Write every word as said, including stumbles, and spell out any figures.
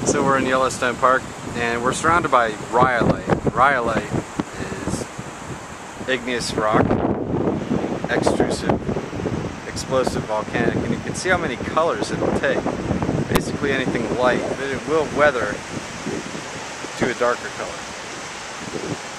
So we're in Yellowstone Park and we're surrounded by rhyolite. Rhyolite is igneous rock, extrusive, explosive, volcanic, and you can see how many colors it'll take. Basically anything light, but it will weather to a darker color.